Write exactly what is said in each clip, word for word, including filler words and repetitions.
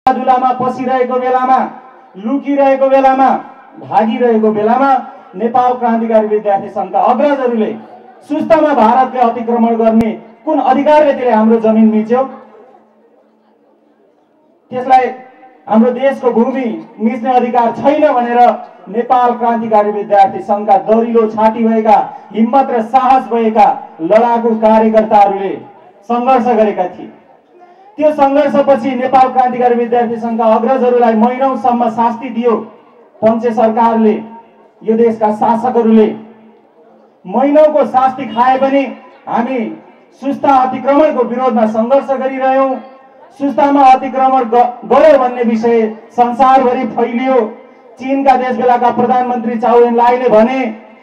झुलामा पसिरहेको बेलामा, लुकिरहेको बेलामा, भागिरहेको बेलामा नेपाल क्रान्तिकारी विद्यार्थी सङ्घका अग्रजहरूले सुस्तामा भारतले अतिक्रमण गर्ने कुन अधिकारले त्यसले हाम्रो जमिन मिच्यो? त्यसलाई हाम्रो देशको भूमि मिच्ने अधिकार छैन भनेर नेपाल क्रान्तिकारी विद्यार्थी सङ्घका दरिलो छाती भएका, हिम्मत र साहस भएका लडाकु कार्यकर्ताहरूले सङ्घर्ष गरेका थिए। त्यो सङ्घर्षपछि नेपाल क्रान्तिकारी विद्यार्थी सङ्घका अग्रजहरूलाई महिनौसम्म शास्ति दियो पञ्चे सरकारले, यो देशका शासकहरूले। महिनौको शास्ति खाए पनि हामी सुस्ता अतिक्रमणको विरोधमा सङ्घर्ष गरिरह्यौँ। सुस्तामा अतिक्रमण गर्यो भन्ने विषय संसारभरि फैलियो। चीनका त्यसबेलाका प्रधानमन्त्री चाउ एन लाईले भने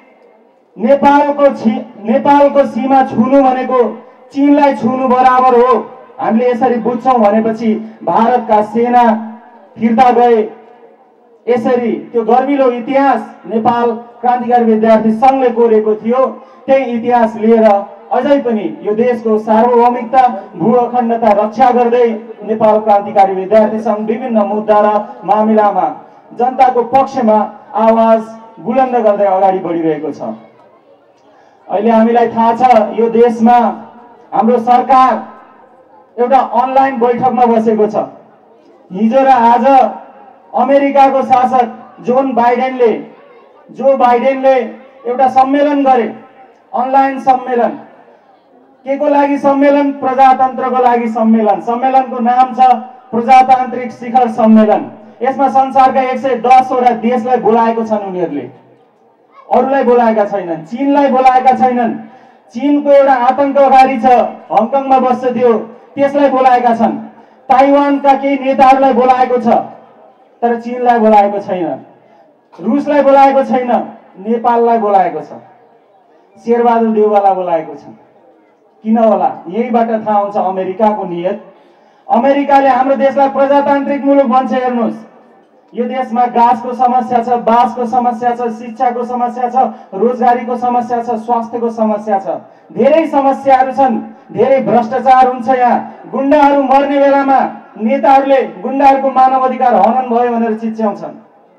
नेपालको नेपालको सीमा छुनु भनेको चीनलाई छुनु बराबर हो, हामीले यसरी बुझ्छौँ भनेपछि भारतका सेना फिर्ता गए। यसरी त्यो गर्विलो इतिहास नेपाल क्रान्तिकारी विद्यार्थी सङ्घले कोरेको थियो। त्यही इतिहास लिएर अझै पनि यो देशको सार्वभौमिकता, भू अखण्डता रक्षा गर्दै नेपाल क्रान्तिकारी विद्यार्थी सङ्घ विभिन्न मुद्दा र मामिलामा जनताको पक्षमा आवाज बुलन्द गर्दै अगाडि बढिरहेको छ। अहिले हामीलाई थाहा छ यो देशमा हाम्रो सरकार एउटा अनलाइन बैठकमा बसेको छ। हिजो र आज अमेरिकाको शासक जोन बाइडेनले जो बाइडेनले एउटा सम्मेलन गरे, अनलाइन सम्मेलन। के को लागि सम्मेलन? प्रजातन्त्रको लागि सम्मेलन। सम्मेलनको नाम छ प्रजातान्त्रिक शिखर सम्मेलन। यसमा संसारका एक सय दसवटा देशलाई बोलाएको छन् उनीहरूले, अरूलाई बोलाएका छैनन्। चीनलाई बोलाएका छैनन्। चीनको एउटा आतंकवादी छ, हङकङमा बस्छ त्यो, त्यसलाई बोलाएका छन्। ताइवानका केही नेताहरूलाई बोलाएको छ, तर चीनलाई बोलाएको छैन। रुसलाई बोलाएको छैन, नेपाललाई बोलाएको छ। शेरबहादुर देउवालाई बोलाएको छ। किन होला? यहीबाट थाहा हुन्छ अमेरिकाको नियत। अमेरिकाले हाम्रो देशलाई प्रजातान्त्रिक मुलुक भन्छ। हेर्नुहोस्, यो देशमा गाँसको समस्या छ, बाँसको समस्या छ, शिक्षाको समस्या छ, रोजगारीको समस्या छ, स्वास्थ्यको समस्या छ, धेरै समस्याहरू छन्। धेरै भ्रष्टाचार हुन्छ यहाँ। गुण्डाहरू मर्ने बेलामा नेताहरूले गुण्डाहरूको मानव अधिकार हनन भयो भनेर चिच्याउँछन्।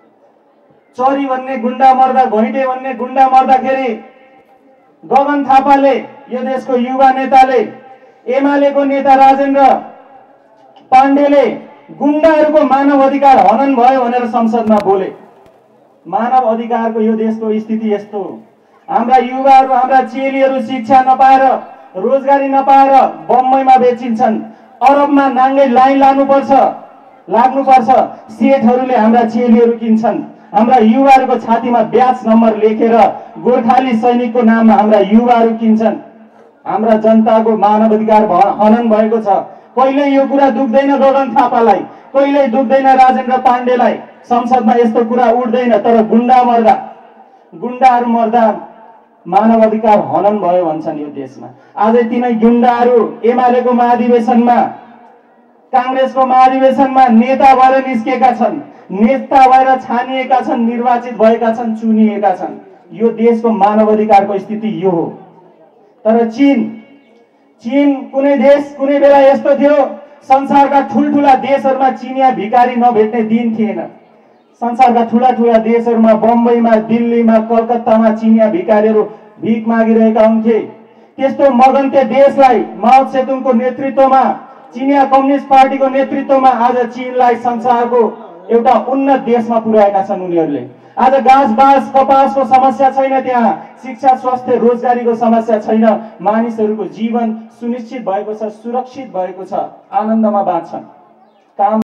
चोरी भन्ने गुण्डा मर्दा, घैँटे भन्ने गुण्डा मर्दाखेरि गगन थापाले, यो देशको युवा नेताले, एमालेको नेता राजेन्द्र पाण्डेले गुण्डाहरूको मानव अधिकार हनन भयो भनेर संसदमा बोले। मानव अधिकारको यो देशको स्थिति यस्तो हो। हाम्रा युवाहरू, हाम्रा चेलीहरू शिक्षा नपाएर, रोजगारी नपाएर बम्बईमा बेचिन्छन्। अरबमा नाङ्गै लाइन लानुपर्छ लाग्नुपर्छ सेठहरूले हाम्रा चेलीहरू किन्छन्। हाम्रा युवाहरूको छातीमा ब्याच नम्बर लेखेर गोर्खाली सैनिकको नाममा हाम्रा युवाहरू किन्छन्। हाम्रा जनताको मानव अधिकार हनन भएको छ। कहिल्यै यो कुरा दुख्दैन गगन थापालाई, कहिल्यै दुख्दैन राजेन्द्र पाण्डेलाई, संसदमा यस्तो कुरा उठ्दैन। तर गुण्डा मर्दा, गुण्डाहरू मर्दा मानव अधिकार हनन भयो भन्छन् यो देशमा। आज तिनै गुण्डाहरू एमालेको महाधिवेशनमा, काङ्ग्रेसको महाधिवेशनमा नेता भएर निस्केका छन्, नेता भएर छानिएका छन्, निर्वाचित भएका छन्, चुनिएका छन्। यो देशको मानव अधिकारको स्थिति यो हो। तर चीन चीन कुनै देश कुनै बेला यस्तो थियो, संसारका ठुल्ठुला देशहरूमा चिनिया भिखारी नभेट्ने दिन थिएन। संसारका ठुला ठुला देशहरूमा, बम्बईमा, दिल्लीमा, कलकत्तामा चिनिया भिखारीहरू भिख मागिरहेका हुन्थे। त्यस्तो मगन्ते देशलाई माओ सेतुङको नेतृत्वमा, चिनिया कम्युनिस्ट पार्टीको नेतृत्वमा आज चीनलाई संसारको एउटा उन्नत देशमा पुर्याएका छन् उनीहरूले। आज घाँस बाँस कपासको समस्या छैन, त्यहाँ शिक्षा स्वास्थ्य रोजगारीको समस्या छैन। मानिसहरूको जीवन सुनिश्चित भएको छ, सुरक्षित भएको छ, आनन्दमा बाँच्छन्। काम